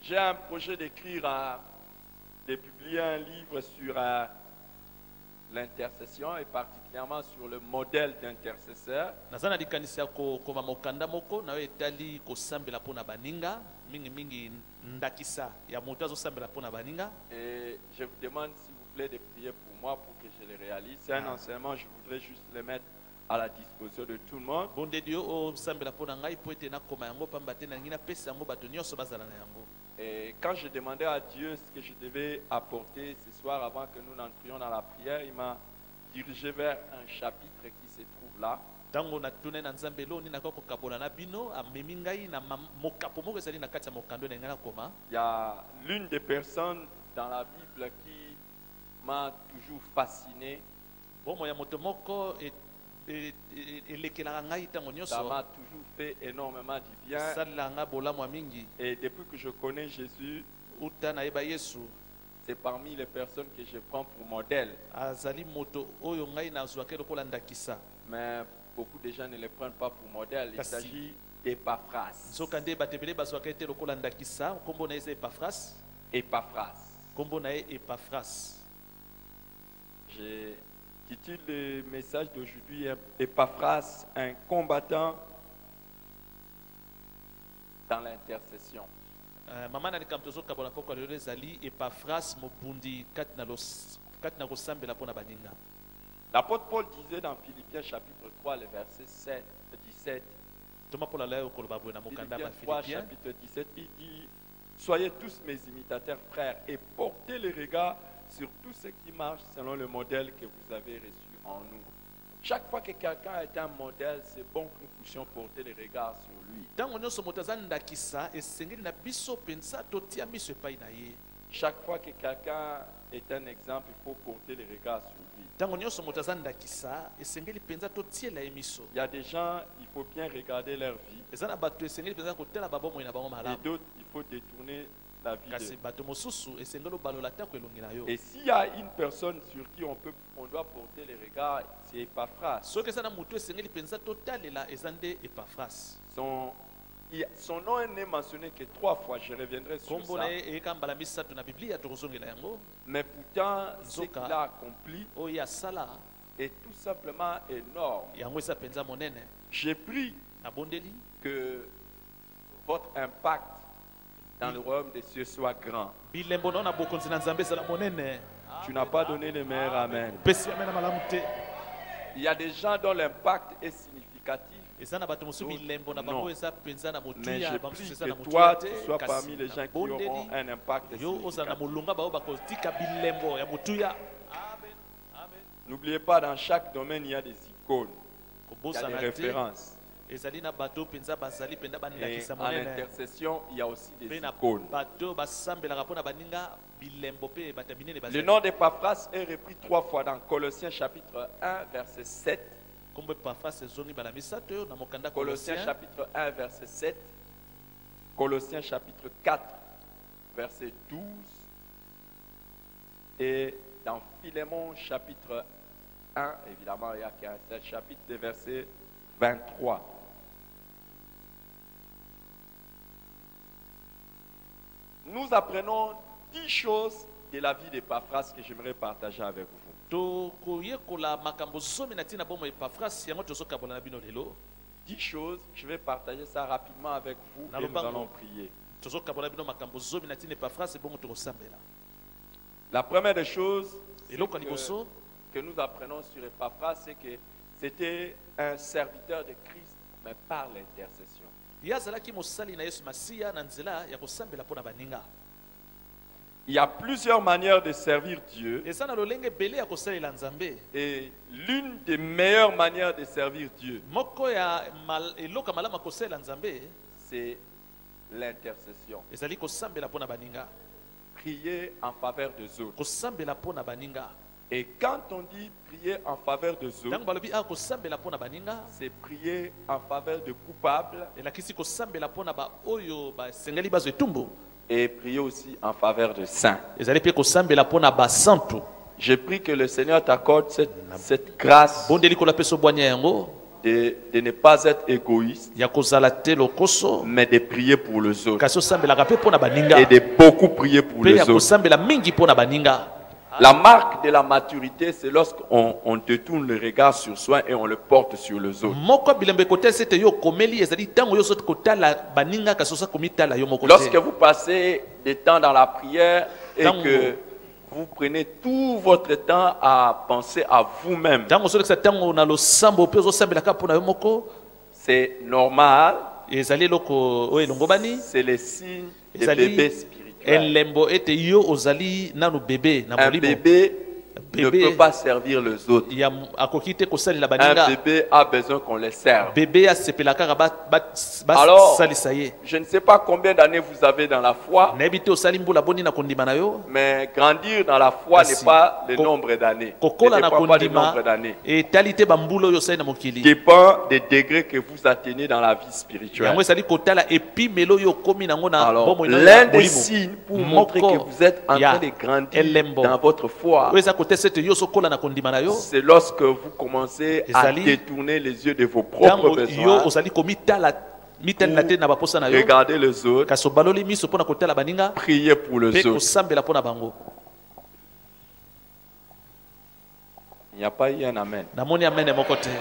J'ai un projet d'écrire, de publier un livre sur l'intercession et particulièrement sur le modèle d'intercesseur. Nazana likanisa ko koma mokanda moko na etali ko sambela pona baninga mingi ndakisa ya motazo sambela pona baninga. Et je vous demande s'il vous plaît de prier pour moi pour que je le réalise. C'est un enseignement, je voudrais juste le mettre à la disposition de tout le monde. Bonde Dieu o sambela pona ngai po ete na koma yango pambate na ngina pesa yango bato nyonso bazala na yango. Et quand je demandais à Dieu ce que je devais apporter ce soir avant que nous n'entrions dans la prière, il m'a dirigé vers un chapitre qui se trouve là. Tango na tune na nzambelo ni nakoko kabola na bino amemi ngai na mokapo moko ezali na kati ya mokando na ngana koma. Il y a l'une des personnes dans la Bible qui m'a toujours fasciné. Bomo ya moto moko Ça m'a toujours fait énormément du bien. Et depuis que je connais Jésus, c'est parmi les personnes que je prends pour modèle. Mais beaucoup de gens ne les prennent pas pour modèle. Il s'agit d'Épaphras. Épaphras. J'ai titule le message d'aujourd'hui Épaphras, un combattant dans l'intercession. L'apôtre Paul disait dans Philippiens chapitre 3, le verset 17. Philippiens 3, chapitre 17, il dit: soyez tous mes imitateurs, frères, et portez les regards sur tout ce qui marche selon le modèle que vous avez reçu en nous. Chaque fois que quelqu'un est un modèle, c'est bon que nous puissions porter les regards sur lui. Chaque fois que quelqu'un est un exemple, il faut porter les regards sur lui. Il y a des gens, il faut bien regarder leur vie. Et d'autres, il faut détourner la vie d'eux. Et s'il y a une personne sur qui on doit porter les regards, c'est Épaphras. Son nom n'est mentionné que 3 fois, je reviendrai sur ça. Mais pourtant, ce qu'il a accompli est tout simplement énorme. J'ai pris que votre impact dans le royaume des cieux soit grand. Tu n'as pas donné le meilleur amen. Il y a des gens dont l'impact est significatif. Non. Mais je prie que toi, tu sois parmi les gens qui auront un impact significatif. N'oubliez pas, dans chaque domaine, il y a des icônes. Il y a des références. Et en intercession, il y a aussi des icônes. Le nom d'Épaphras est repris 3 fois dans Colossiens chapitre 1, verset 7. Colossiens chapitre 1, verset 7. Colossiens chapitre 4, verset 12. Et dans Philémon chapitre 1, évidemment, il n'y a qu'un seul chapitre, de verset 23. Nous apprenons 10 choses de la vie d'Épaphras que j'aimerais partager avec vous. 10 choses, je vais partager ça rapidement avec vous et nous allons prier. La première des choses que nous apprenons sur Épaphras, c'est que c'était un serviteur de Christ, mais par l'intercession. Il y a plusieurs manières de servir Dieu. Et l'une des meilleures manières de servir Dieu, c'est l'intercession. Prier en faveur des autres. Et quand on dit prier en faveur des autres, c'est prier en faveur de coupables et prier aussi en faveur de saints. Je prie que le Seigneur t'accorde cette grâce de ne pas être égoïste, ya kozala te lokoso mais de prier pour les autres. kasi osambelaka mpe mpo na baninga Et de beaucoup prier pour mpe les ya autres. kosambela mingi mpo na baninga. La marque de la maturité, c'est lorsqu'on on détourne le regard sur soi et on le porte sur les autres. moko bilembe kotala ete yo okomeli ezali ntango yo ozoti kotala baninga kasi oza komitala yo moko Lorsque te. vous passez des temps dans la prière et Tango. que vous prenez tout votre temps à penser à vous-même, ntango ozolekisa ntango na losambo mpe ozosambelaka mpo na yo moko c'est normal, ezali eloko oyo elongobani c'est le signe de ezali bébé spirituel. elembo ete yo ozali nanu bebe na Un molimo. bébé ne Bébé. peut pas servir les autres. ya akoki te kosalela Un baninga. bébé a besoin qu'on le serve. bebe asepela kaka Alors, basalisa ye. je ne sais pas combien d'années vous avez dans la foi, nayebi te osali mbula boni na kondima na yo mais grandir dans la foi Kasi, n'est pas le ko- nombre d'années. Ne kokola na dépend pas du kondima nombre d'années. etali te bambula oyo osali na mokili Dépend des degrés que vous atteignez dans la vie spirituelle. yango ezali kotala epimelo oyo okomi nango na Alors, bomoi na l'un des molimo. signes pour Moko montrer que vous êtes en ya train de grandir elembo. dans votre foi, oyo eza kotesa ete yo sokola na kondima na yo c'est lorsque vous commencez à Ezali. détourner les yeux de vos propres ntango yo besoins, ozali komitalela te na baposa na yo regardez les autres, kasi obaloli miso mpo na kotala baninga priez pour les mpe autres. kosambela mpo na bango. Il n'y a pas eu un amen. namoni amene moko te.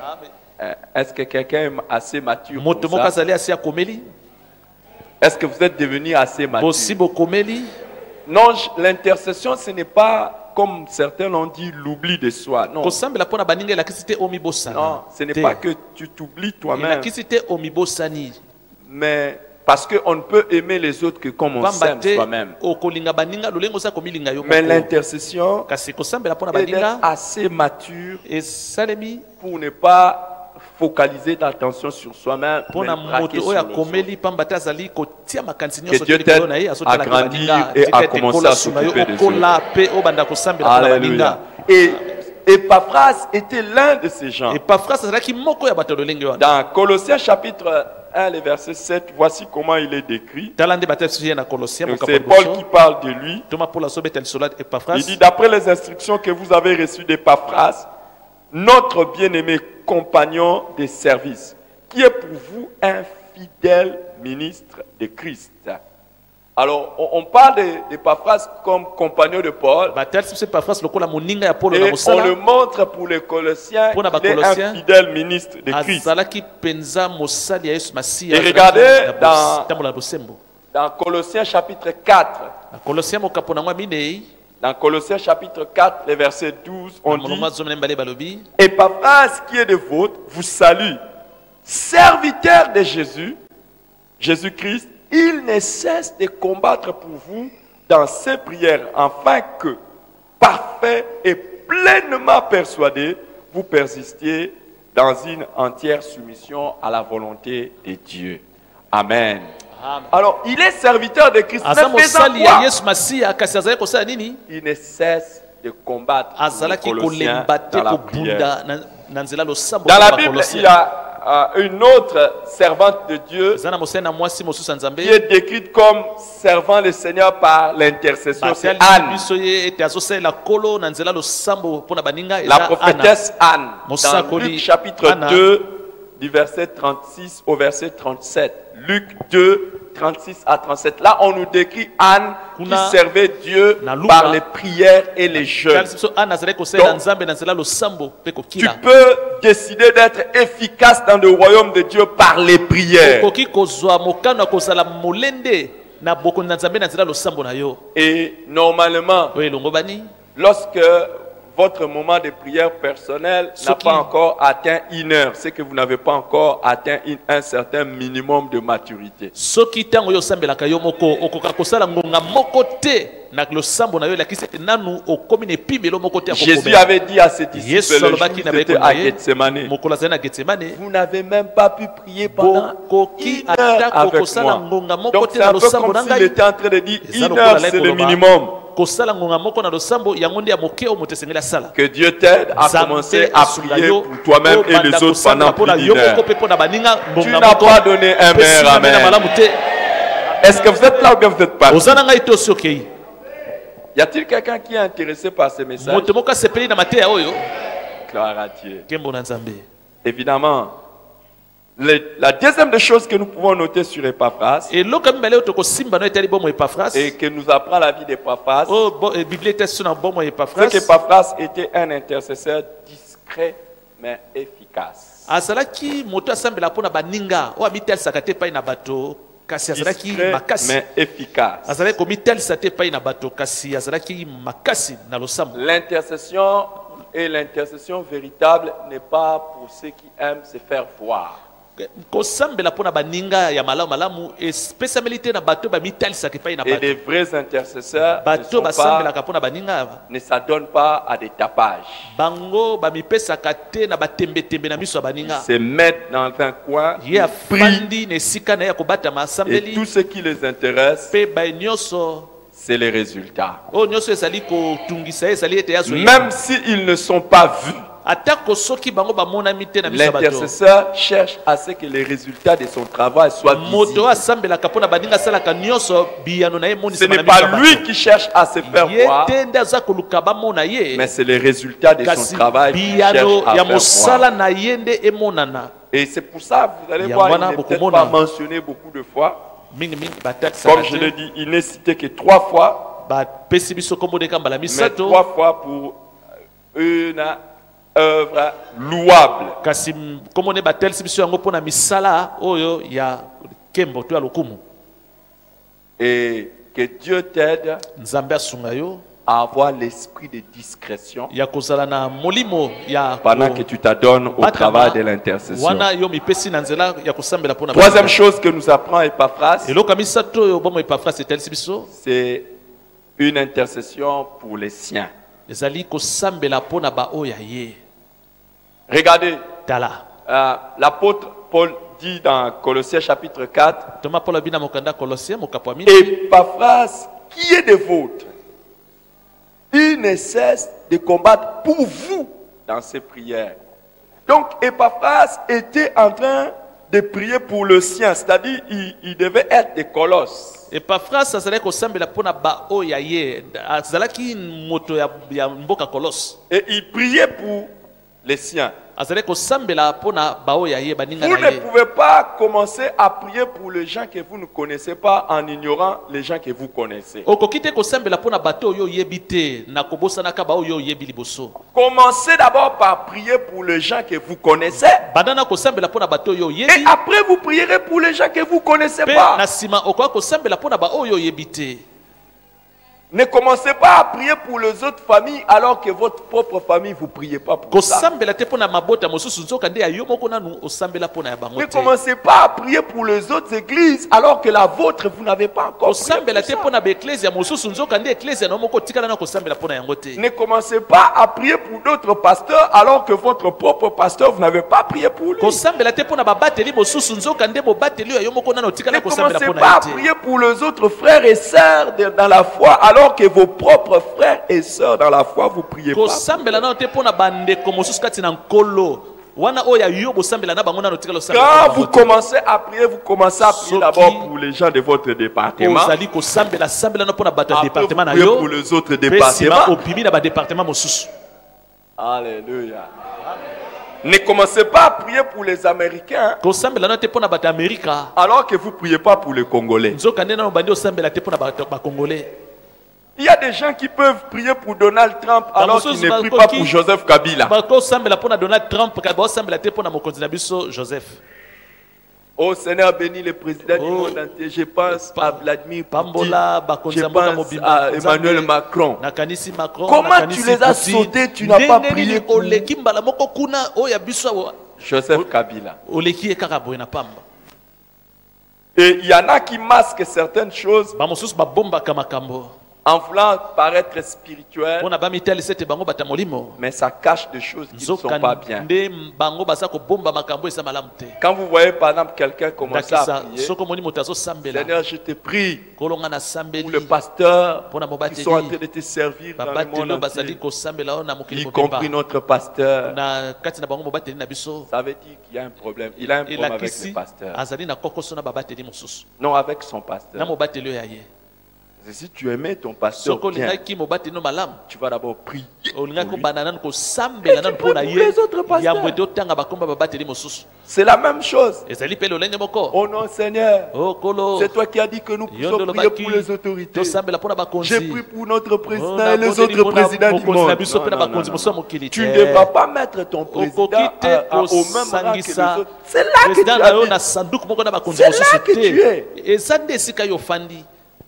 Est-ce que quelqu'un est assez mature moto pour moko ça? azali asi akomeli Est-ce que vous êtes devenu assez mature? bosi bokomeli. Non, l'intercession, ce n'est pas, comme certains l'ont dit, l'oubli de soi. Non, kosambela mpo na baninga elakisi te omibosana non, ce n'est te. pas que tu t'oublies toi-même, elakisi te omibosani mais parce qu'on ne peut aimer les autres que comme on pamba s'aime te soi-même. okolinga baninga lolenge oza komilinga yo Mais moko. l'intercession kasi kosambela mpo na est d'être baninga assez mature esalemi pour ne pas focaliser l'attention sur soi-même, mpo mais na braquer moto sur oyo les autres. akomeli pamba te azali kotia makanisi Que nyonso Dieu te likolo t'aide na ye à azotala grandir et à commencer à s'occuper des okola mpe obanda kosambela mpo na Alléluia. baninga. Et Epaphras était l'un de ces gens. epafras azalaki moko ya bato ya lolenge wana. Dans Colossiens chapitre 1, le verset 7, voici comment il est décrit. tala nde batasi ye na kolosien Donc, mokambo c'est ya Paul liboso. qui parle de lui. toma mpola azobeta lisolo ya epafras. Il dit, d'après les instructions que vous avez reçues d'Epaphras, notre bien-aimé compagnon de service, qui est pour vous un fidèle ministre de Christ. Alors, on parle d'Epaphras comme compagnon de Paul. batalisi biso epafras lokola moninga ya polo na Et on le mosala montre pour les Colossiens Pour na qu'il est Bacolossiens, un fidèle ministre de Christ. azalaki mpenza mosali ya yesu masiya. Et regardez dans- tambola na bosembo Dans Colossiens chapitre 4, na kolosien mokapo nango ya minei dans Colossiens chapitre 4, le verset 12, on na dit, molongo ya zomi na mibale balobi Epaphras qui est de vôtre vous salue, serviteur de Jésus, Jésus-Christ, il ne cesse de combattre pour vous dans ses prières, afin que, parfait et pleinement persuadé, vous persistiez dans une entière soumission à la volonté de Dieu. Amen. Amen. Alors, il est serviteur de Christ, aza mais faisant mosali ya quoi? yesu masiya kasi azali kosala nini. Il ne cesse de combattre pour les azalaki Colossiens kolemba te dans la prière. kobunda na nzela losambo Dans ya la bakolosien. Bible, il y a une autre servante de Dieu eza na mosali na mwasi mosusu ya nzambe qui est décrite comme servant le Seigneur par l'intercession. C'est batali Anne, biso ye ete azosalela kolo na nzela losambo mpo na baninga la eza ana. prophétesse Anne. Dans Mosakoli Luc chapitre Anna. 2, du verset 36 au verset 37. Luc 2, 36 à 37. Là, on nous décrit Anne qui Kuna servait Dieu na Luka. par les prières et les jeûnes. talisi biso ana azalaki kosalela Donc, nzambe na nzela losambo mpe Tu kokila. peux décider d'être efficace dans le royaume de Dieu par les prières. okoki kozwa mokano ya kozala molende na bokono na nzambe na nzela losambo na yo Et normalement, oyo elongo bani lorsque votre moment de prière personnel n'a Soki- pas encore atteint 1 heure, c'est que vous n'avez pas encore atteint un certain minimum de maturité. soki ntango yo osambelaka yo moko okoka kosala ngonga moko te na losambo na yo elakisi ete nanu okomi na epimelo moko te ya Jésus kokobela. avait dit à ses disciples yesu le jour alobaki où na ils étaient bayekoli à na ye Gethsemane, mokolo azali na getsemane vous n'avez même pas pu prier pendant bokoki 1 heure ata avec kokosala moi. ngonga moko Donc te c'est na un peu losambo na comme s'il ngai était en train de dire Eza 1 lokola heure alaki c'est le koloba, minimum. kosala ngonga moko na losambo yango nde ya moke oyo moto esengeli asala. Que Dieu t'aide à Nzambe commencer à asunga prier yo, pour toi-même et obanda les autres kosambela pendant mpona plus yo d'une heure. moko mpe mpona baninga Tu ngonga n'as moko pas donné un mpe meilleur singa mpe na amen. malamu te. Est-ce que vous êtes là ou bien vous êtes parti? oza na ngai te osi okei Y a-t-il quelqu'un qui est intéressé par ce message? moto moko asepeli na mateya oyo Gloire à Dieu. nkembo na nzambe. Évidemment, la deuxième des choses que nous pouvons noter sur Epaphras et et que nous apprend la vie d'Epaphras, c'est qu'Epaphras était un intercesseur discret mais efficace. Discret mais efficace. L'intercession et l'intercession véritable n'est pas pour ceux qui aiment se faire voir. Et les vrais intercesseurs ne s'adonnent pas à des tapages. Ils se mettent dans un coin, ils prient, et tout ce qui les intéresse, c'est les résultats. Même s'ils ne sont pas vus, l'intercesseur cherche à ce que les résultats de son travail soient visibles. Ce n'est pas lui qui cherche à se faire voir, mais c'est les résultats de son travail qui cherche à faire voir. Et c'est pour ça, vous allez voir, il n'est peut-être pas mentionné beaucoup de fois. Comme je l'ai dit, il n'est cité que 3 fois, mais 3 fois pour une œuvre louable. Et que Dieu t'aide à avoir l'esprit de discrétion pendant que tu t'adonnes au travail de l'intercession. Troisième chose que nous apprend Epaphras, c'est une intercession pour les siens. Regardez, l'apôtre Paul dit dans Colossiens chapitre 4, Epaphras, qui est des vôtres, il ne cesse de combattre pour vous dans ses prières. Donc Epaphras était en train de prier pour le sien, c'est-à-dire il devait être des colosses. Epaphras et il priait pour les siens. Vous ne pouvez pas commencer à prier pour les gens que vous ne connaissez pas en ignorant les gens que vous connaissez. Commencez d'abord par prier pour les gens que vous connaissez. Et après vous prierez pour les gens que vous ne connaissez pas. Ne commencez pas à prier pour les autres familles alors que votre propre famille, vous ne priez pas pour ça. Ne commencez pas à prier pour les autres églises alors que la vôtre, vous n'avez pas encore prié pour ça. Ne commencez pas à prier pour d'autres pasteurs alors que votre propre pasteur, vous n'avez pas prié pour lui. Ne commencez pas à prier pour les autres frères et sœurs dans la foi alors que vos propres frères et sœurs dans la foi, vous ne priez pas. Quand vous commencez à prier d'abord pour les gens de votre département. Après, vous priez pour les autres départements. Alléluia. Ne commencez pas à prier pour les Américains alors que vous ne priez pas pour les Congolais. Il y a des gens qui peuvent prier pour Donald Trump alors qu'ils ne prient pas pour Joseph Kabila. Oh Seigneur, bénis le président du monde entier. Je pense à Vladimir Poutine. Je pense à Emmanuel Macron. Comment tu les as sautés, tu n'as pas prié pour Joseph Kabila. Et il y en a qui masquent certaines choses en voulant paraître spirituel, mais ça cache des choses qui ne sont pas bien. Quand vous voyez par exemple quelqu'un commencer à prier, Seigneur, je te prie pour le pasteur qui sont en train de te servir dans le monde entier, y compris notre pasteur, ça veut dire qu'il y a un problème. Il a un problème avec le pasteur. Non, avec son pasteur. Si tu aimais ton pasteur soko bien, lingaki mobate no malamu tu vas d'abord prier. olingaki pour lui. kobanda nanu kosambela nanu prie mpona pour ye les autres pasteurs. yambo ete otanga bakomba babateli mosusu C'est la même chose. ezali mpe lolenge moko Oh non, Seigneur, o kolo c'est toi qui as dit que nous yo puissions nde prier olobaki pour les autorités. tosambela mpona J'ai bakonzi prié pour notre président Oh, et les nabondeli autres mpona présidents du mokonzi na monde. biso mpe na Non, non, bakonzi non, mosusu ya non. mokili Tu ne te devras pas mettre ton président okoki te au même rang que les kosangisa autres. C'est là que tu président na yo na habites. sanduku moko na bakonzi C'est là mosusu que tu es. te eza nde esika yo ofandi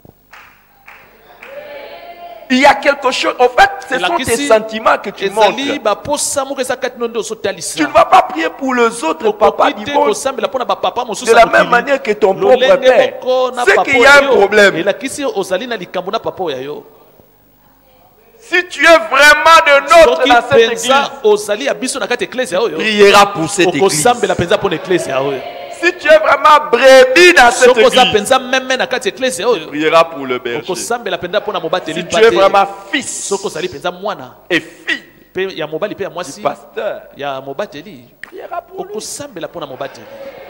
Il y a quelque chose. En fait, ce sont tes elakisi sentiments que tu ezali montres. baposa moko eza kati no nde Tu ne ozotalisa vas pas prier pour les autres papas okoki du te monde kosambela mpona bapapa mosusu de ya la même mokili. manière que ton propre lolenge père. moko na C'est papa qu'il y a un oyo problème. elakisi ozali na likambo na papa oyo yo Si tu es vraiment de notre soki dans cette église, mpenza ozali ya biso na kati ya eklese oyo priera pour cette église. okosambela mpenza mpona eklese oyo Si tu es vraiment brebis dans cette soki oza église, mpenza meme na kati ya eklese oyo priera pour le berger. okosambela mpenza mpona mobateli Si tu es vraiment fils soki ozali mpenza mwana et fille mpe ya mobali mpe ya du mwasi pasteur, ya mobateli priera pour lui. okosambela mpona mobateli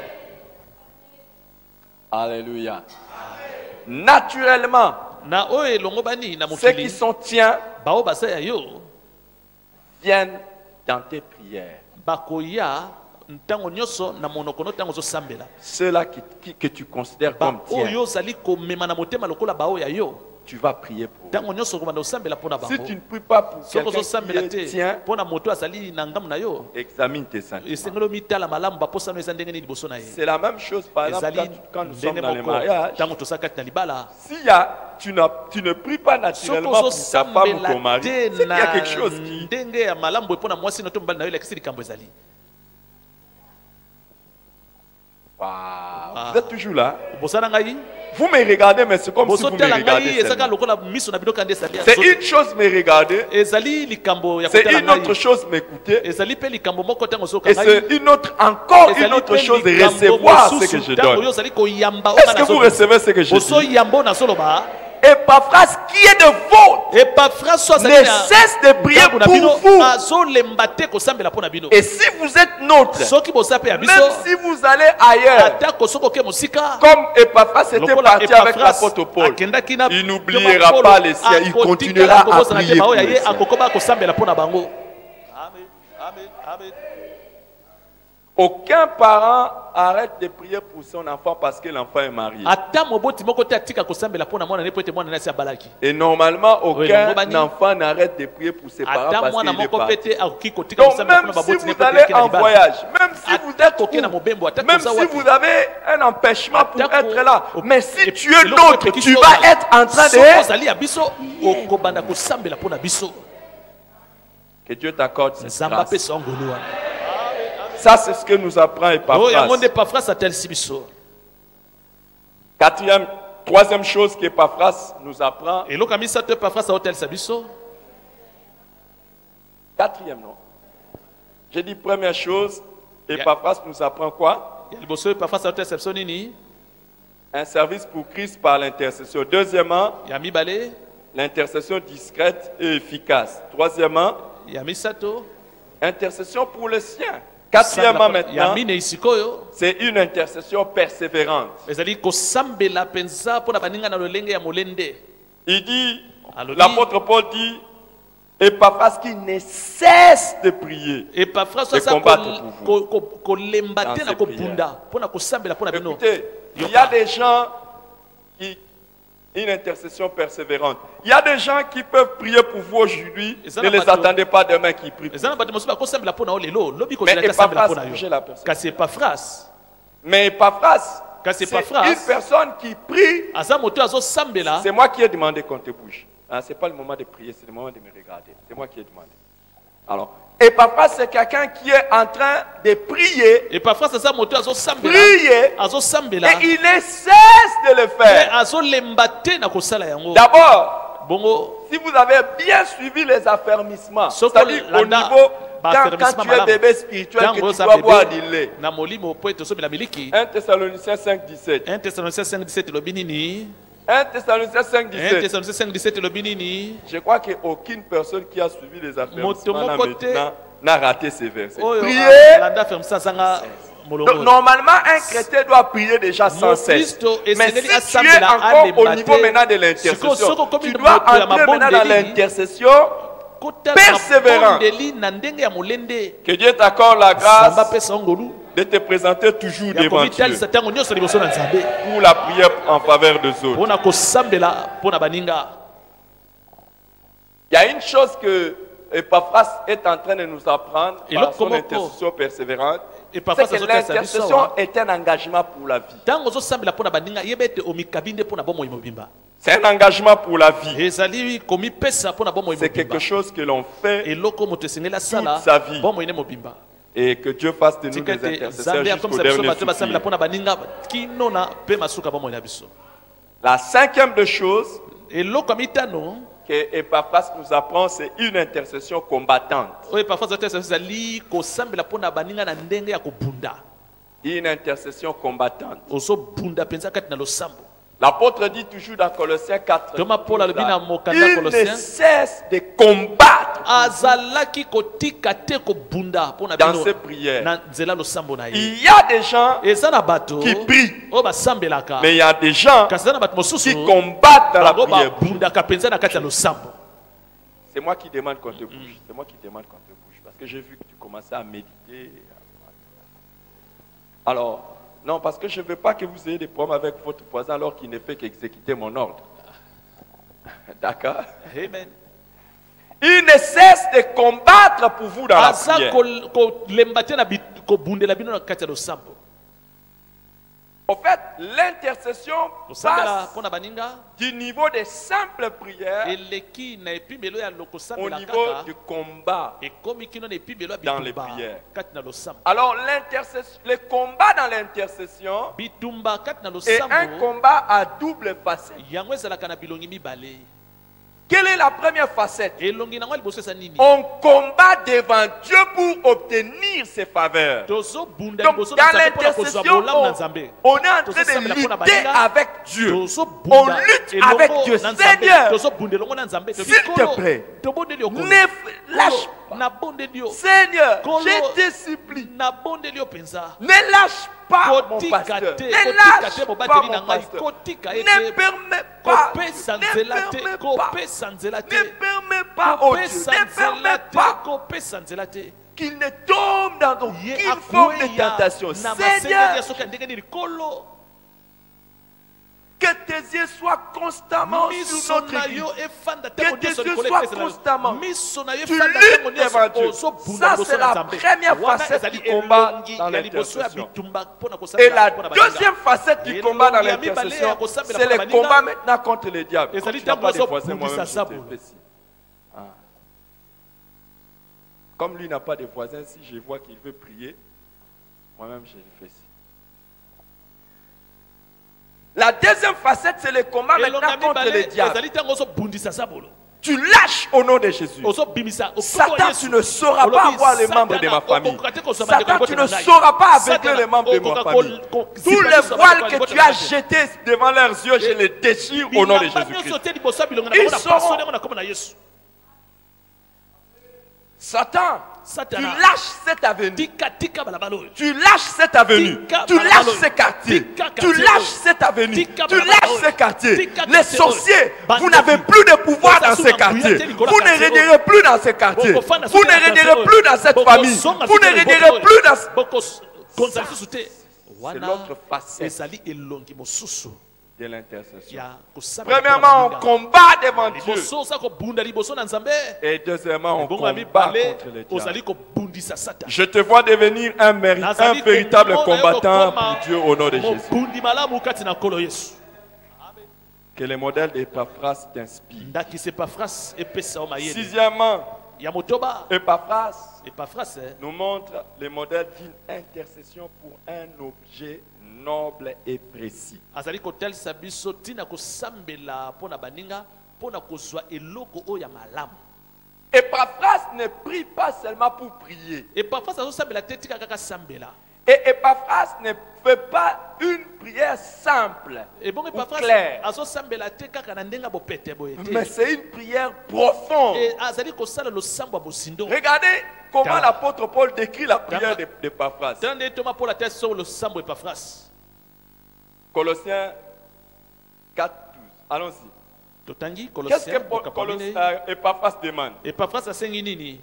Alléluia. Naturellement, na oyo elongo bani na ceux qui mokili sont tiens bao basa ya yo viennent dans tes prières. bakoya ntango nyonso na monoko no ntango ozosambela Ceux-là que tu considères comme tiens, oyo ozali komema na motema lokola bao ya yo tu vas prier pour eux. ntango nyonso okobanda osambela mpona Si bango tu ne pries pas pour soki quelqu'un ozosambela qui te est tien, mpona moto azali na ngambu na yo examine tes sentiments. esengeli omitala malamu baposano eza ndenge nini liboso na ye C'est la même chose, par exemple, ezali quand nous sommes ndenge dans les moko mariages. ntango toza kati na libala Tu ne pries pas soki naturellement pour ta femme ou ton ozosambela mari. te C'est qu'il y a na quelque chose qui... ndenge ya malamu boye mpona mwasi no to mobali na yo elakisi likambo ezali Wow. Vous êtes toujours là. bosana ngai Vous me regardez, mais c'est comme si vous me bozotala regardez ngai ezaka seulement. lokola miso na bino kandi ezali C'est une chose me regarder, ezali likambo ya c'est kotala une autre ngai chose m'écouter, ezali mpe likambo moko ntango et ozoyoka ngai c'est encore une autre chose de recevoir ce que je ntango oyo donne. ozali koyamba Est-ce que vous recevez ce que je dis? ozoyamba oyo nazoloba Epaphras qui est de vôtre epafra so ne cesse de prier ntango na pour bino vous. azolemba te kosambela mpo na bino Et si vous êtes nôtre, soki boza mpe ya même biso si vous allez ailleurs, atako soki oke mosika comme Epaphras était lokola parti avec Epaphras l'apôtre Paul, akendaki na il n'oubliera pas les siens, il continuera à prier pour les siens. akokoba kosambela mpo na bango amen amen amen Aucun parent arrête de prier pour son enfant parce que l'enfant est marié. ata moboti moko te atika kosambela mpo na mwana ne po ete mwana nasi abalaki Et normalement, aucun Longobani. enfant n'arrête de prier pour ses parents ata parce mwana qu'il est moko mpe parti. te akoki kotika Donc kosambela même mpo na si baboti ne vous po ete allez ayaki na en libala voyage, même si vous êtes koke na fou, mobembo ata même koza si wapi vous avez un empêchement pour Atako- être là, mais si tu es eloko l'autre, epeki tu so vas ozala. être en train Soki de... ozali ya biso okobanda kosambela mpo na biso Que Dieu t'accorde cette nzambe grâce. apesa ngolu wana Ça, c'est ce que nous apprend oyo yango nde Epaphras. epafras atelisi biso Troisième chose qu'Epaphras nous apprend. eloko ya misato epafras aotelisa biso Quatrième, non? J'ai dit première chose, Epaphras nous apprend quoi? ya liboso epafras aotelisa biso nini Un service pour Christ par l'intercession. Deuxièmement, ya mibale l'intercession discrète et efficace. Troisièmement, ya misato intercession pour le sien. Quatrièmement ya maintenant, minei sikoyo c'est une intercession persévérante. ezali kosambela mpenza mpo na baninga na lolenge ya molende Il dit, Alobi. l'apôtre Paul dit, Epaphras qui ne cesse de prier. epafras De aza combattre pour kolemba te Dans na ses kobunda mpo na kosambela mpo na bino Écoutez, il y a des gens qui... Une intercession persévérante. Il y a des gens qui peuvent prier pour vous aujourd'hui. Et ça Ne n'a les pas de- attendez pas demain qu'ils prient. pour eza na bato mosusu bakosambela mpo na yo lelo lobi Mais kozalaki asambela Epaphras mpo na bougeait yo la personne. kasi epafras Mais Epaphras, Kasi c'est Epaphras- une personne qui prie. aza moto azosambela C'est moi qui ai demandé qu'on te bouge. Ah, ce n'est pas le moment de prier, c'est le moment de me regarder. C'est moi qui ai demandé. Alors, Epaphras, c'est quelqu'un qui est en train de prier, epafras aza moto azosambela prier, azosambela et il ne cesse de le mpe faire. azolemba te na kosala yango D'abord, bongo si vous avez bien suivi les affermissements, Soko c'est-à-dire au landa niveau, quand affermissement tu es malamu. bébé spirituel, que Ntango tu oza dois boire bebe du lait. na molimo po ete osomela miliki 1 Thessaloniciens 5, 17. 1 Thessaloniciens 5:17 elobi nini 1 Thessaloniciens 5, 1 17. Thessaloniciens 5:17 elobi nini Je crois qu'aucune personne qui a suivi les affermissements Moto moko te n'a raté ces versets. oyo Priez landa fermisa azanga Donc, normalement, un chrétien doit prier déjà sans cesse. Mais si tu es encore au niveau maintenant de l'intercession, tu dois entrer maintenant dans l'intercession persévérant. Que Dieu t'accorde la grâce de te présenter toujours devant Dieu pour la prière en faveur des autres. Il y a une chose que Epaphras est en train de nous apprendre par son intercession persévérante. C'est que l'intercession est un engagement pour la vie. C'est un engagement pour la vie. C'est quelque chose que l'on fait toute sa vie. Et que Dieu fasse de nous des intercesseurs jusqu'au dernier soupir. La cinquième des choses que Epaphras nous apprend, c'est une intercession combattante. Une intercession combattante. L'apôtre dit toujours dans Colossiens 4, il ne cesse de combattre dans ses prières. Il y a des gens qui prient, mais il y a des gens qui combattent dans la prière. C'est moi qui demande qu'on te bouge. C'est moi qui demande qu'on te bouge. Parce que j'ai vu que tu commençais à méditer. Alors, non, parce que je ne veux pas que vous ayez des problèmes avec votre voisin alors qu'il ne fait qu'exécuter mon ordre. D'accord? Amen. Il ne cesse de combattre pour vous dans la prière. En fait, l'intercession passe du niveau des simples prières au niveau du combat dans les prières. Alors, le combat dans l'intercession est un combat à double facette. Quelle est la première facette? On combat devant Dieu pour obtenir ses faveurs. Donc, dans l'intercession, on est en train de lutter avec Dieu. On lutte avec Dieu. Seigneur, s'il te plaît, ne lâche pas. Seigneur, je te supplie, ne lâche pas mon pasteur. Ne lâche pas mon pasteur. Ne permets pas. Ne permets pas, oh Dieu, ne permets pas qu'il ne tombe dans aucune forme de tentation. Seigneur, que tes yeux soient constamment sur notre vie. Que tes yeux soient constamment. Tu luttes devant Dieu. Ça, c'est la première facette du combat dans l'intercession. Et la deuxième facette du combat dans l'intercession, c'est le combat maintenant contre le diable. Comme tu n'as pas de voisin, moi-même, je te fais ci. Comme lui n'a pas de voisin, si je vois qu'il veut prier, moi-même, je le fais ci. La deuxième facette, c'est le combat maintenant contre le diable. Tu lâches au nom de Jésus. Satan, tu ne sauras pas avoir les membres de ma famille. Satan, tu ne sauras pas aveugler les membres de ma famille. Tous les voiles que tu as jetés devant leurs yeux, je les déchire au nom de Jésus-Christ. Ils sauront. Satan, tu lâches cette avenue. Tu lâches cette avenue. Tu lâches ce quartier. Tu lâches cette avenue. Tu lâches ce quartier. Les sorciers, vous n'avez plus de pouvoir dans ce quartier. Vous ne régnerez plus dans ce quartier. Vous ne régnerez plus dans cette famille. Vous ne régnerez plus dans... C'est l'autre facette de l'intercession. Premièrement, on combat devant Dieu. Et deuxièmement, on combat contre les diables. Je te vois devenir un véritable combattant pour Dieu au nom de Jésus. Que le modèle d'Epaphras t'inspire. Sixièmement, Epaphras nous montre le modèle d'une intercession pour un objet noble et précis. Epaphras ne prie pas seulement pour prier. Et Epaphras ne fait pas une prière simple Et bon, ou Epaphras, claire, azosambela te kaka na ndenga bopete boye te. mais c'est une prière profonde. Et azali kosala losambo ya bosindo. Regardez comment Car- l'apôtre Paul décrit la prière Car- d'Epaphras. Tande toma pour la tête sur losambo Epaphras. Colossiens 4, 12. Allons-y. Totangi Qu'est-ce que Colossiens. Epaphras demande? Epaphras asengi nini?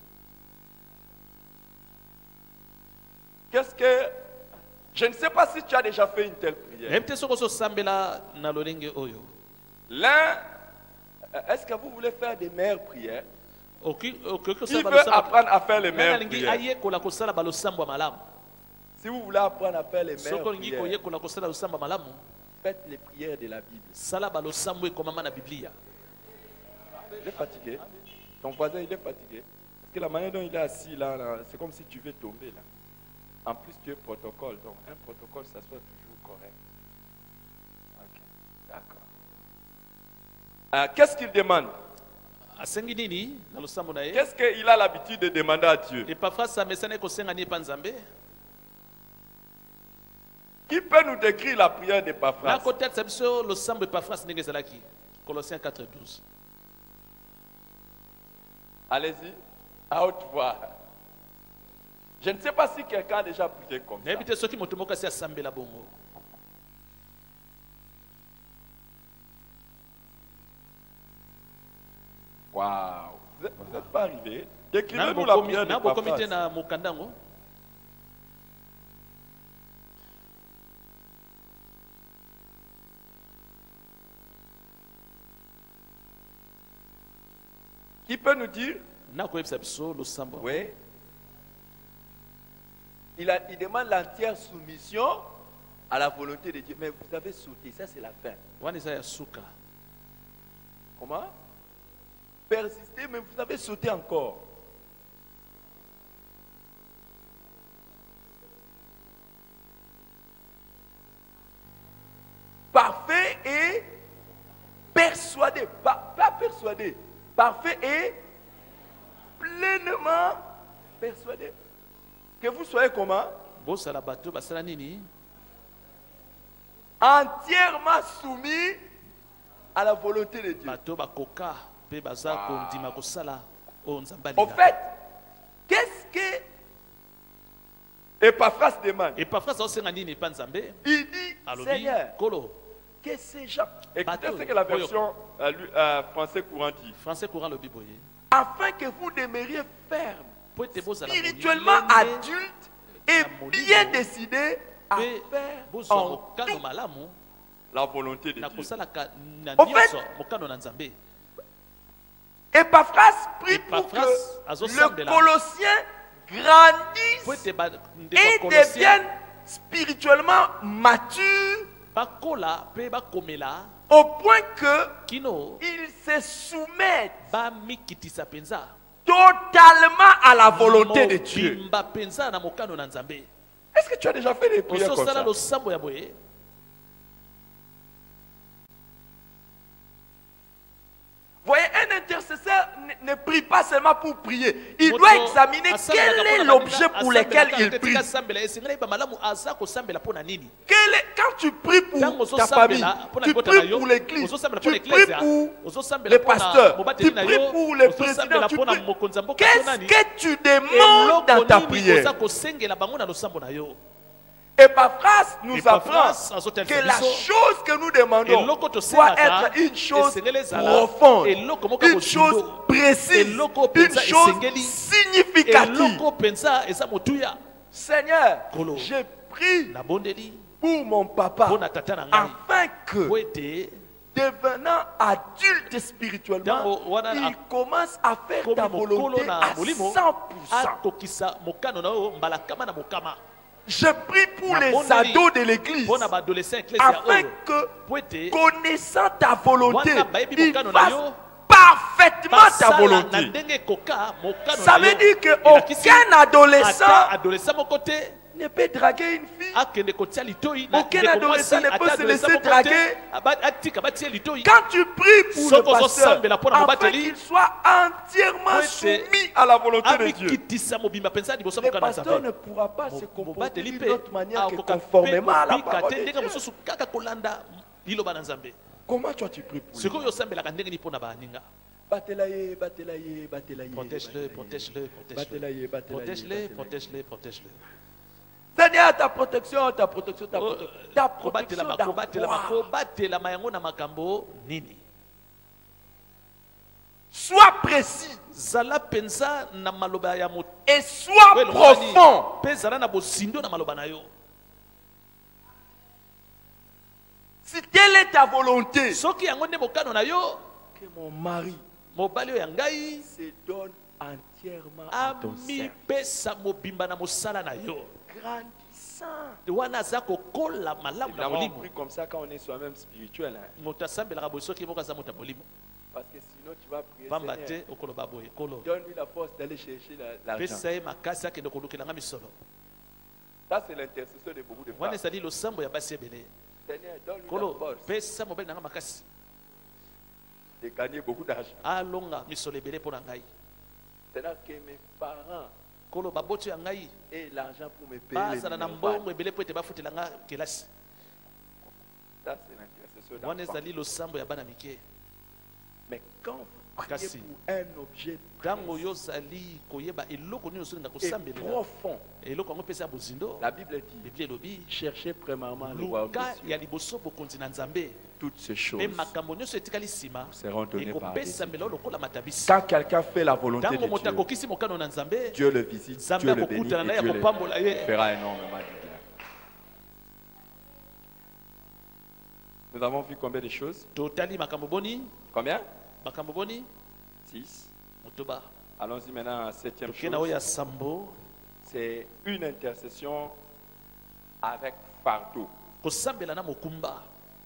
Qu'est-ce que... Je ne sais pas si tu as déjà fait une telle prière. Ebte soko so sambela na lolenge oyo. L'un, est-ce que vous voulez faire des meilleures prières? Qui Qui veut apprendre à faire les meilleures Nalingi prières? aye kola kosala ba losambo ya malamu. Si vous voulez apprendre à faire les meilleures Soko lingi koye prières, kola kosala losambo ya malamu. faites les prières de la Bible. Sala ba losambo ekomama na Biblia. Il est fatigué. Ton voisin, il est fatigué. Parce que la manière dont il est assis là, c'est comme si tu veux tomber là. En plus, tu es protocole. Donc, un protocole, ça soit toujours correct. Ok, d'accord. Qu'est-ce qu'il demande? Asengi nini na losambo na ye? Qu'est-ce qu'il a l'habitude de demander à Dieu? Epaphras amesana kosenga ni pa Nzambe. Qui peut nous décrire la prière Na d'Epaphras? kote tsa biso losambo Epaphras ndenge ezalaki. Colossiens 4:12. Allez-y, à haute voix. Je ne sais pas si quelqu'un a déjà prié comme ça. Na ebite soki moto moko asi asambela bongo. Waouh, vous n'êtes pas arrivé. Décrivez-nous la prière Na bokomi te d'Epaphras. na mokandango. Qui peut nous dire? Na koyebisa biso losambo. Oui. Il demande l'entière soumission à la volonté de Dieu. Mais vous avez sauté, ça c'est la fin. Wana eza ya suka. Comment? Persistez, mais vous avez sauté encore. Parfait et persuadé. Pas persuadé. Parfait et pleinement persuadé. Que vous soyez comment? Bosala bato basala nini? Entièrement soumis à la volonté de Dieu. Bato bakoka pe baza kondima kosala o Nzambe Au alinga. fait, qu'est-ce que Epaphras demande? Epaphras aosenga nini pa Nzambe? Il dit, Alobi Seigneur, kolo. que ces gens... Écoutez Bateau, ce que la oyo. version français courant dit. Français courant lobi boye. Afin que vous demeuriez ferme, Po ete bozala spirituellement molende, adulte et na molimo, bien décidé à pe faire bozwa en mokano tout malamu la volonté de na Dieu. kosalaka na Au fait, nyonso mokano na Nzambe. Epaphras prie pour Epaphras que azosambela. le Colossien grandisse Po ete ba et ndeko Colossien devienne spirituellement mature bakola pe bakomela au point que kino il se soumette bamikitisa penza totalement à la volonté de Dieu. mobimba penza na mokano na Nzambe. Est-ce que tu as déjà fait des prières comme Ososala ça? losambo ya boye. Voyez, un intercesseur ne prie pas seulement pour prier. Il Moto doit examiner asambelaka quel mpo est na l'objet baninga, pour lequel asambelaka il te prie. tika sambela esengeli yeba malamu aza kosambela mpo na nini. Quand tu pries pour Ntango ta famille, ozosambela mpo na tu libota na pries yo, pour l'église, ozosambela tu mpo na pries eklesia, pour ozosambela les mpo na pasteurs, mobateli tu na pries yo, pour les ozosambela présidents, tu mpo na pries. mokonzi ya mboka to Qu'est-ce nani. que tu demandes dans ta Eloko nini prière? oza kosengela bango na losambo na yo. Epaphras nous Epaphras apprend azotelisa que la biso, chose que nous demandons eloko doit tosengaka, être une chose esengeli ezala, profonde, eloko moko une chose bozindo, précise, eloko une penza chose esengeli, significative. eloko penza eza motuya. Seigneur, Kolo. je prie Nabondeli pour mon papa mpo na tata na ngai afin que, po ete devenant adulte spirituellement, Tango wana il commence à faire komi ta mokolo volonté na à molimo 100%. akokisa mokano na yo mbalakama na mokama. Je prie pour les Nabondeli ados de l'église mpo na baadolescent eklesia afin oyo que, po ete connaissant ta volonté, wana bayebi il mokano na fasse yo parfaitement ta basala na volonté. ndenge ekoka mokano Ça na veut yo. dire Elakisi qu'aucun adolescent ata adolescent moko te ne peut draguer une fille. akende kotia litoi na Aucun ndeko adolescent mwasi, ne peut ata se adolescent laisser moko te, draguer. atika batie litoi. Quand tu pries pour Soko le pasteur, zosambela mpona afin mobateli, qu'il soit entièrement ete soumis à la volonté de Dieu, amikitisa mobimba mpenza liboso le mokana pasteur ne nzambe. pourra pas se comporter Mobateli d'une mpe autre manière que akoka conformément à la mpe parole kobika te de ndenge Dieu. mosusu kaka kolanda liloba na nzambe. Comment toi tu pries pour lui? Sikoyo osambelaka ndenge nini mpona baninga. Batelaye, batelaye, batelaye. Protège-le, protège-le, Batelaye, protège-le. batelaye, Protège-le, batelaye. protège-le, protège-le. Seigneur, ta protection, ta protection, ta protection. Ta protection Kobatelama d'avoir. yango na makambo nini. Sois précis Zala penza na maloba ya moto. et sois profond. Pe zala na bosindo na maloba na yo. Si telle est ta volonté, Soki yango nde mokano na yo, que mon mari mobali oyo ya ngai se donne entièrement à ton service. amipesa mobimba na mosala na yo. Grandissant. Wana aza kokola malamu na Évidemment, on molimo. prie comme ça quand on est soi-même spirituel. Hein. Moto asambelaka boye soki moko aza moto ya molimo. Parce que sinon, tu vas prier. Pamba Seigneur, te okoloba boye kolo. donne-lui la force d'aller chercher l'argent. Pesa ye makasi akende kolukelanga misolo. Ça, c'est l'intercession de beaucoup de Wana femmes. ezali losambo ya basi ebele. Seigneur, donne-lui la Kolo force pesa mobali nanga makasi. de gagner beaucoup d'argent. Alonga misolo ebele mpo na ngai. Seigneur, que mes parents Kolo baboti ya ngai aient l'argent pour me payer les bazala na minérales. mbongo ebele po ete bafutelanga kelasi. Ça, c'est l'intercession Wana d'enfant. ezali losambo ya bana mike. Mais quand vous priez Kasi. pour un objet Ntango yo ozali koyeba eloko nini ozolinga et kosambelela. profond, Eloko yango epesa ya bozindo. la Bible dit, Biblia elobi cherchez premièrement le royaume luka des cieux. ya liboso bokonzi na nzambe. Toutes ces Mpe choses makambo nyonso etikali nsima seront données par Dieu. ekopesambela yo lokola matabisi. Quand quelqu'un fait la volonté Ntango de moto Dieu, akokisi mokano na nzambe, Dieu le visite, nzambe Dieu le bénit akokutana na et ye Dieu le akopambola ye. fera énormément de bien. Nous avons vu combien de choses? totali makambo boni, Combien? makambo boni 6. motoba. Allons-y maintenant à la 7e Toke na oyo ya chose. sambo C'est une intercession avec fardeau. kosambela na mokumba.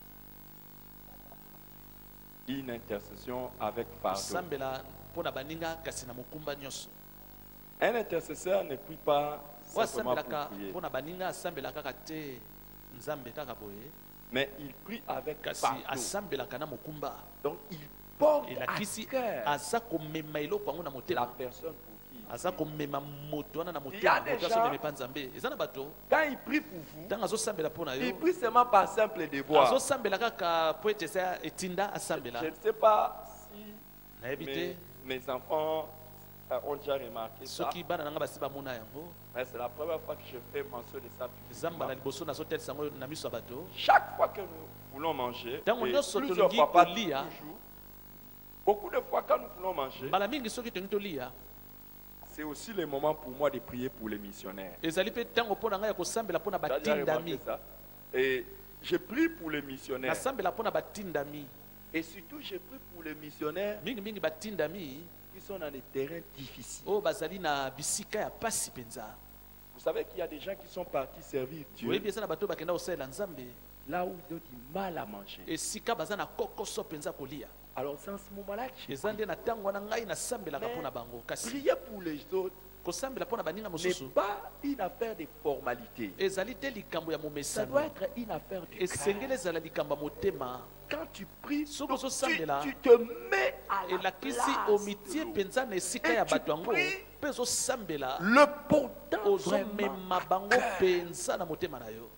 Une intercession avec fardeau. Kosambela mpona baninga kasi na mokumba nyonso. Un intercesseur ne prie pas Oyo simplement asambelaka pour prier, mpona baninga asambelaka kaka te nzambe kaka boye, mais il prie avec kasi fardeau. asambelaka na mokumba. Donc il porte à elakisi cœur aza komema eloko yango na la motema, personne pour qui il aza prie. komema moto wana na Il y a motema, des moto gens- asomema epa nzambe. Eza na bato Quand il prie pour vous, ntango azosambela mpo na il yo, prie seulement par simple devoir. azosambela kaka po ete eza etinda asambela. Je ne sais pas si nayebi te mes enfants ont déjà remarqué ça, soki bana nanga basi bamona yango, mais c'est la première fois que je fais mention de ça. zamba na publiquement. liboso nazotelisa yango na miso ya bato. Chaque fois que nous voulons manger, Ntango et nyonso plusieurs tolingi fois, pas kolia, toujours, beaucoup de fois quand nous voulons manger, mbala mingi soki tolingi tolia, c'est aussi le moment pour moi de prier pour les missionnaires. ezali mpe ntango mpo na ngai ya kosambela mpo na Tu as déjà remarqué batindami. ça? Et je prie pour les missionnaires. Nasambela mpo na batindami. Et surtout, je prie pour les missionnaires mingi batindami qui sont dans des terrains difficiles. oyo bazali na bisika ya pasi mpenza. Vous savez qu'il y a des gens qui sont partis servir Dieu oyebi eza na bato oyo bakenda kosalela nzambe là où ils ont du mal à manger. esika baza na kokoso mpenza kolia. Alors c'est en ce moment-là que je eza prie. nde na ntango wana ngai nasambelaka mpo na bango, kasi Prier pour les autres kosambela mpo na baninga n'est mosusu pas une affaire de formalité. ezali te likambo ya Ça momesano, doit être une affaire de esengeli cœur. ezala likambo ya motema. Quand tu pries, Soki donc, ozosambela, tu te mets à la elakisi place omitie de l'autre. mpenza na esika Et ya tu bato yango pries mpe ozosambela le portant ozomema vraiment bango à cœur. mpenza na motema na yo,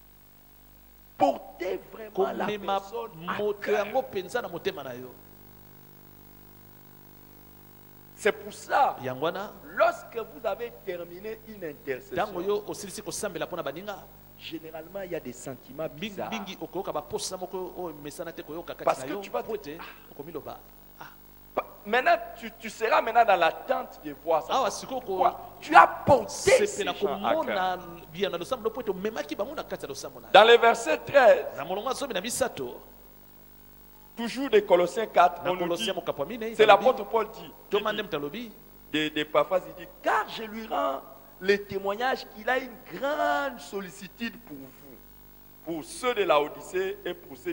Porter vraiment la komema personne à moto cœur. yango mpenza na motema na yo. C'est pour ça, yango wana lorsque vous avez terminé une ntango intercession, yo osilisi kosambela mpo na baninga, généralement il y a des sentiments bizarres. mingi okoyoka baposa moko oyo emesana te koyoka Parce kati que na yo tu vas po te- ete okomiloba Maintenant, tu seras maintenant dans l'attente de voir ça. awa sikoyo Pourquoi? Tu as porté ces sepela gens à cœur. komona bia na losambo po ete omemaki bango na kati ya losambo na yo. Dans le verset 13, na molongo ya zomi na misato toujours de Colossiens 4, na on nous dit, kolosia mokapo ya minei c'est balobi, l'apôtre Paul dit, toma nde mutalobi de Paphas, il dit, car je lui rends le témoignage qu'il a une grande sollicitude pour vous, pour ceux de la Odyssée et pour ceux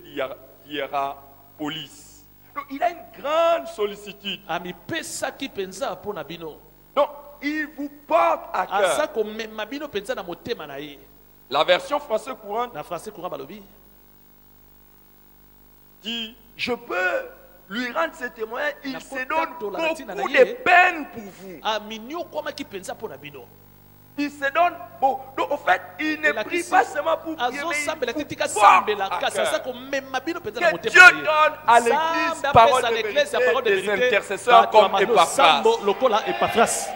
d'Hierapolis. Donc il a une grande sollicitude. amipesaki mpenza mpo na bino. Donc il vous porte à cœur. aza komema bino mpenza na motema na ye. La version français courante Na français courant balobi dit, je peux lui rendre ce témoignage, il Na se kota donne tola na tina na beaucoup ye. de peine pour vous. aminio kwamaki mpenza mpo na bino. Il se donne beau. Donc, en fait, il ne prie pas seulement pour prier, mais azosambela il te tika vous porte sambela à kasi aza cœur. komema bino mpenza na Que motema Dieu na ye. donne à l'église Nzambe parole apesa de na eglise ya vérité parole de des vérité intercesseurs bato ya comme mano Epaphras. sambo lokola Epaphras.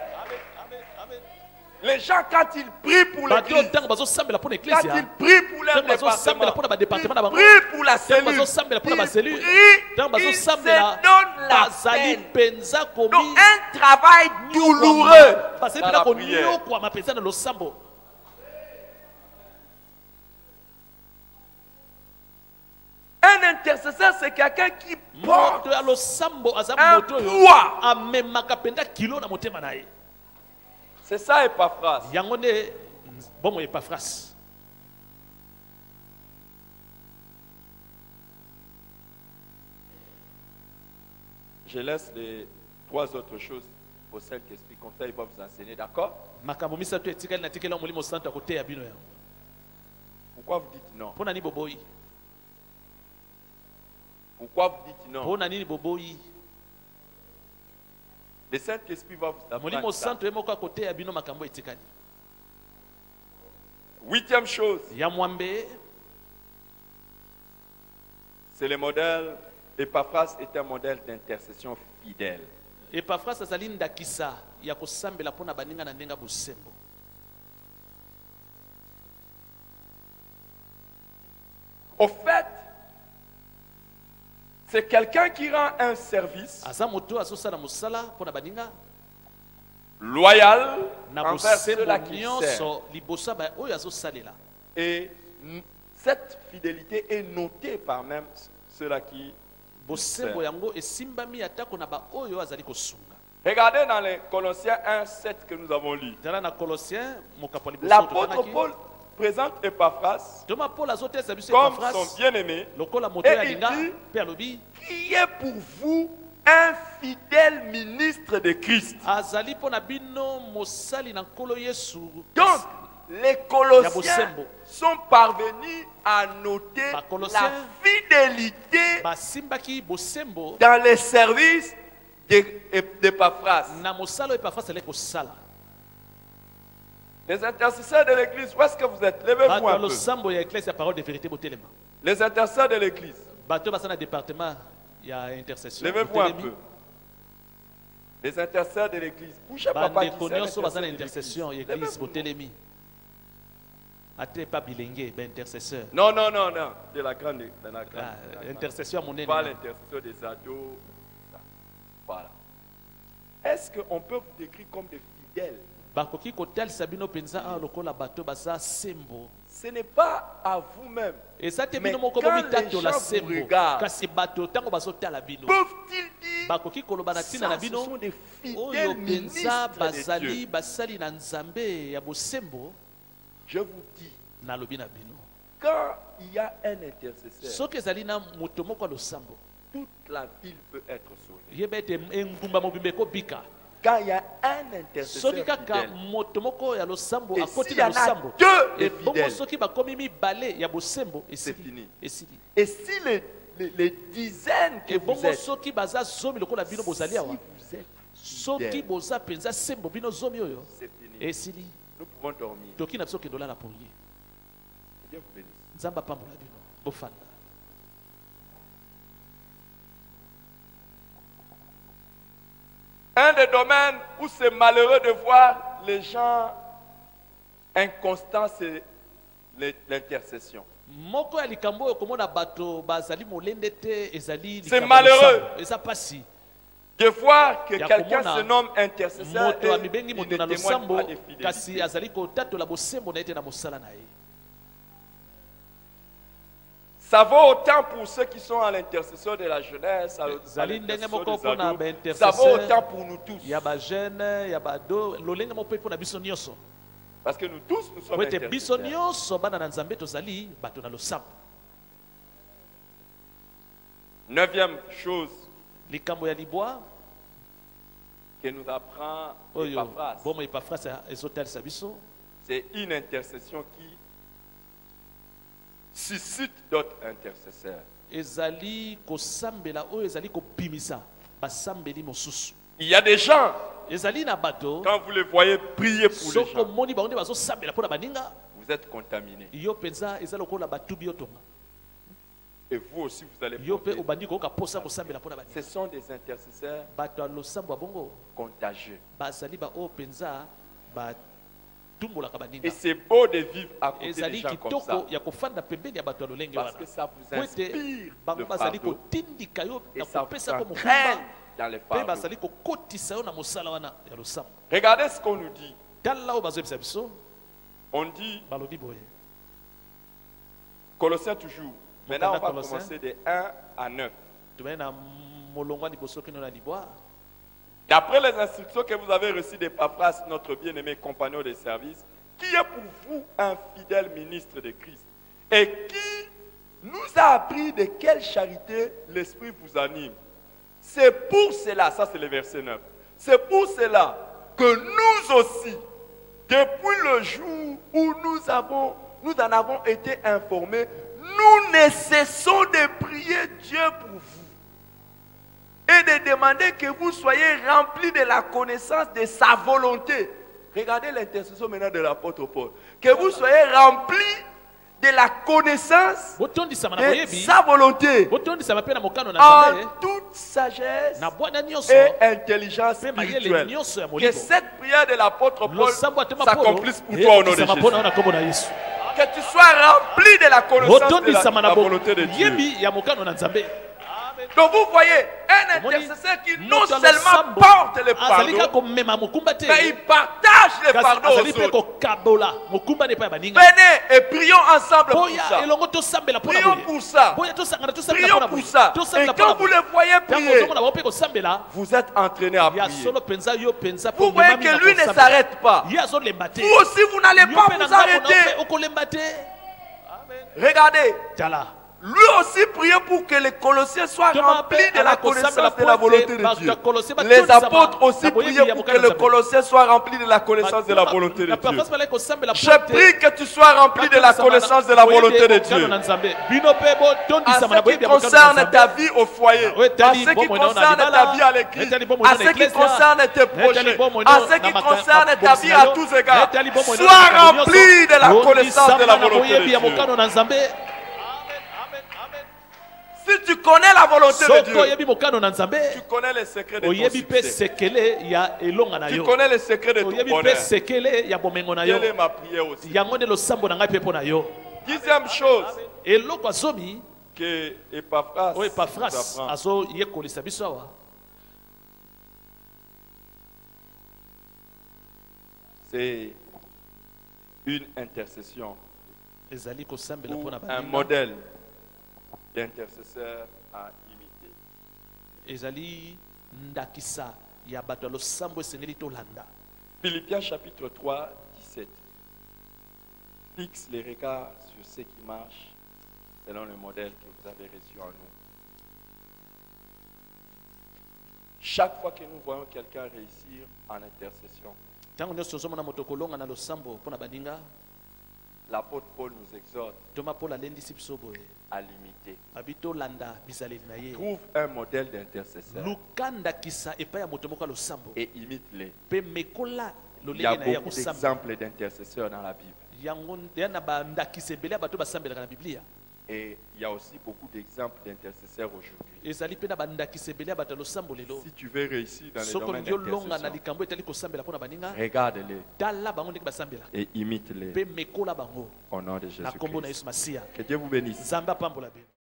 Les gens, quand ils prient pour bato oyo l'église, ntango bazosambela mpo na quand eklezia ils prient pour leur ntango bazosambela mpo na département, badepartement na ils bango prient pour la ntango cellule, bazosambela mpo na ils baselule prient, ntango ils se bazosambela donnent la bazali peine. mpenza Donc, komi un travail douloureux bazali dans mpena la prière. koniokwama mpenza na losambo. Un intercesseur, c'est quelqu'un qui porte moto ya losambo aza un moto oyo poids. amemaka mpenza kilo na motema na ye. C'est ça, Epaphras. yango nde bomo Epaphras. Je laisse les trois autres choses au Saint-Esprit, comme ça il va vous enseigner, d'accord? makambo misato etikali na tikela molimo santo akoteya bino yango. Pourquoi vous dites non? mpo na nini boboyi? Pourquoi vous dites non? mpo na nini boboyi? Le Saint-Esprit va vous molimo apprendre ça. santo ye moko akoteya bino makambo etikali. Huitième chose, ya mwambe c'est le modèle. Epaphras est un modèle d'intercession fidèle. Epaphras azali ndakisa ya kosambela mpo na baninga na ndenga bosembo. Au fait, c'est quelqu'un qui rend un service aza moto azosala mosala mpo na baninga loyal na envers bosembo ceux-là qui servent. nyonso liboso ya oyo azosalela. Et cette fidélité est notée par même ceux-là qui bosembo servent. yango esimbami atako na baoyo azali kosunga. Regardez dans les Colossiens 1:7 que nous avons lu. tala na Colossiens mokapo liboso L'apôtre totangaki. Paul présente Epaphras toma Paul azotesa biso comme Epaphras son bien-aimé, lokola moto ya et il linga dit mpe alobi qui est pour vous un fidèle ministre de Christ. azali mpo na bino mosali na nkolo Yesu. Donc, les Colossiens Bosembo. sont parvenus à noter Ba Colossiens. la fidélité basimbaki bosembo dans les services d'Epaphras. na mosala oyo Epaphras ali kosala. Les intercesseurs de l'église, où est-ce que vous êtes? Levez-vous bato ya un peu. losambo ya eklese ya parole de vérité botelema. Les intercesseurs de l'église, bato baza na département ya intercession levez-vous un botelemi. peu. Les intercesseurs de l'église, bougez papa qui bandeko sert nyonso baza na l'intercesseur intercession de ya l'église. eglise Levez-vous. botelemi. ate pa bilenge baintercesseur. Non, non, non, non, de la grande. De la grande, Ah, de la grande. intercession ya monene. Pas l'intercession des ados. Ça. Voilà. Est-ce qu'on peut vous décrire comme des fidèles? bakoki kotalisa bino mpenza awa lokola bato baza sembo. Ce n'est pas à vous-même. eza te Mais bino moko quand les bomitatola gens vous sembo regardent, kasi bato ntango bazotala bino peuvent-ils dire bakoki koloba na ntina na ça, ce bino sont des oyo fidèles mpenza ministres de bazali Dieu? basali na nzambe ya bosembo. Je vous dis, nalobi na bino quand il y a un intercesseur, soki ezali na moto moko ya losambo toute la ville peut être sauvée. yeba ete engumba mobimba ekobika. Quand il y a un intercesseur soki kaka fidèle, moto moko ya losambo et akoti s'il y na en a losambo deux de ebongo fidèles, soki bakomi mibale ya bosembo c'est esili fini. esili Et si les dizaines que vous ebongo êtes, soki baza zomi lokola bino bozali awa si vous êtes soki fidèles, boza mpenza sembo bino zomi oyo c'est fini. esili Nous pouvons dormir. toki na biso okende olala pour ye. Que Dieu vous bénisse. nzambe apambola bino bofanda. Un des domaines où c'est malheureux de voir les gens inconstants, c'est l'intercession. moko ya likambo oyo komona bato bazali molende te ezali C'est likambo malheureux. losambo. eza pasi De voir que Ya quelqu'un komona se nomme intercesseur moto et amibengi il moto ne na témoigne losambo pas de kasi fidélité. azali kotatola bosembo na ye te na mosala na ye. Ça vaut autant pour ceux qui sont à l'intercession de la jeunesse, à Zali ndenge l'intercession moko des mpona ados. baintercesseur. Ça vaut autant pour nous tous. ya bajene ya bado lolenge moko mpe mpona biso nyonso Parce que nous tous, nous sommes po ete biso intercesseurs. nyonso bana na nzambe tozali bato na losambo. Neuvième chose likambo ya libwa que nous apprend oyo Epaphras, bomo Epaphras ezotalisa biso c'est une intercession qui suscite d'autres intercesseurs. ezali kosambela oyo ezali kobimisa basambeli mosusu. Il y a des gens, ezali na bato quand vous les voyez prier pour les soko gens, moni bango nde bazosambela mpo na baninga vous êtes contaminés. yo mpenza eza lokola batubi yo tonga Et vous aussi, vous allez yo mpe porter. obandi koyoka posa kosambela mpo na baninga. Ce sont des intercesseurs bato ya losambo ya bongo contagieux. bazali baoyo mpenza batumbolaka Et baninga. c'est beau de vivre à côté des ezali gens comme ça. kitoko ya kofanda pembeni ya bato ya lolenge Parce wana que ça vous po ete inspire bango le bazali fardeau kotindika yo et na ça vous kopesa ko entraîne mokumba dans les mpe fardeaux. bazali kokotisa yo na mosala wana ya losambo. Regardez ce qu'on nous dit. tala oyo bazoyebisa biso On dit, balobi boye Colossiens toujours. Maintenant, on va Colossiens. commencer de 1 à 9. tomai na molongo ya liboso kino na libwa. D'après les instructions que vous avez reçues d'Epaphras, notre bien-aimé compagnon de service, qui est pour vous un fidèle ministre de Christ et qui nous a appris de quelle charité l'Esprit vous anime. C'est pour cela, ça c'est le verset 9, c'est pour cela que nous aussi, depuis le jour où nous en avons été informés, nous ne cessons de prier Dieu pour vous et de demander que vous soyez remplis de la connaissance de sa volonté. Regardez l'intercession maintenant de l'apôtre Paul. Que vous soyez remplis de la connaissance botondisama na de boyebi sa volonté botondisama mpe na mokano na en nzambe toute sagesse na bwana nyonso et intelligence mpe mayele spirituelle. nyonso ya Que molimo. cette prière de l'apôtre Paul losambo atema s'accomplisse pour toi au nom de ekokisama mpo na yo Jésus. na kombo na yesu. Que tu sois rempli de la connaissance de botondisama la na volonté de Dieu. boyebi ya mokano na nzambe. Donc vous voyez, un Omoni, intercesseur qui non moto ya seulement losambo porte les azali kaka fardeaux, komema mokumba te mais il partage les kasi fardeaux azali aux mpe autres. kokabola mokumba nde epai ya baninga. Venez et prions ensemble pour boya ça. elongo tosambela mpo na Prions boye pour ça. boya tosangana tosambela Prions mpo na pour boye ça. Et tosambela mpo na quand vous boye les voyez ntango prier, ozomona bango mpe kosambela vous êtes entraînés à ya prier. solo mpenza yo mpenza mpe Vous voyez omemami na que lui ne kosambela. s'arrête pas. ye azolemba te Vous aussi, vous n'allez yo pas mpe na vous ngambo na yo arrêter. mpe okolemba te. Regardez, tala lui aussi priait pour que les Colossiens soient remplis de la connaissance de la volonté de Dieu. Les apôtres aussi priaient pour que les Colossiens soient remplis de la connaissance de la volonté de Dieu. Je prie que tu sois rempli de la connaissance de la volonté de Dieu. En ce qui concerne ta vie au foyer, en ce qui concerne ta vie à l'église, en ce qui concerne tes projets, en ce qui concerne ta vie à tous égards, sois rempli de la connaissance de la volonté de Dieu. Si tu connais la volonté de Dieu, tu connais les secrets de ton succès. Tu connais les secrets de ton bonheur. Quelle est ma prière aussi? Dixième chose que Epaphras nous apprend, c'est une intercession ou un modèle d'intercesseur à imiter. ezali ndakisa ya bato ya losambo esengeli tolanda. Philippiens chapitre 3, 17. Fixe les regards sur ce qui marche selon le modèle que vous avez reçu en nous. Chaque fois que nous voyons quelqu'un réussir en intercession, ntango nyonso ozomona moto kolonga na losambo mpo na baninga, l'apôtre Paul nous exhorte toma mpo alendisi biso boye à l'imiter. abi tolanda bizaleli na ye. Trouve un modèle d'intercesseur luka ndakisa epai ya moto moko ya losambo et imite-les. mpe mekola Il y a lolenge na ye ya beaucoup kosamba d'exemples d'intercesseurs dans la Bible. yango ya na bandakisa ebele ya bato basambelaka na biblia. Et il y a aussi beaucoup d'exemples d'intercesseurs aujourd'hui. ezali mpe na bandakisa ebele ya bato ya losambo lelo. Si tu veux réussir dans le soko domaine olingi olonga na d'intercession, likambo etali kosambela mpo na baninga, regarde-les tala bango ndenge basambela et imite-les mpe mekola bango au nom de na kombo na Jésus-Christ. yesu masiya. Que Dieu vous bénisse. nzambe apambola bino.